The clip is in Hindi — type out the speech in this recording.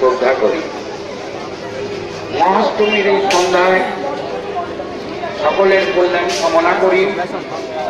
শ্রদ্ধা করি। মহাষ্টমীর এই সন্ধ্যায় সকলের কল্যাণ কামনা করি।